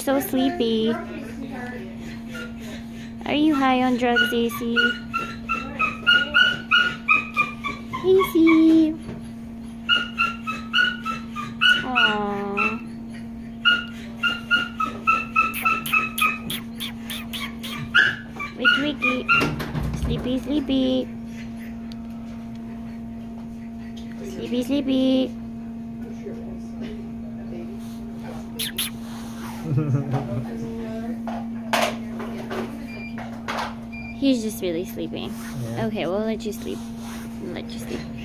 so sleepy. Are you high on drugs, AC? AC. Aww. Wiki wiki. Sleepy sleepy. Sleepy sleepy. He's just really sleeping. Yeah. Okay, we'll let you sleep. Let you sleep.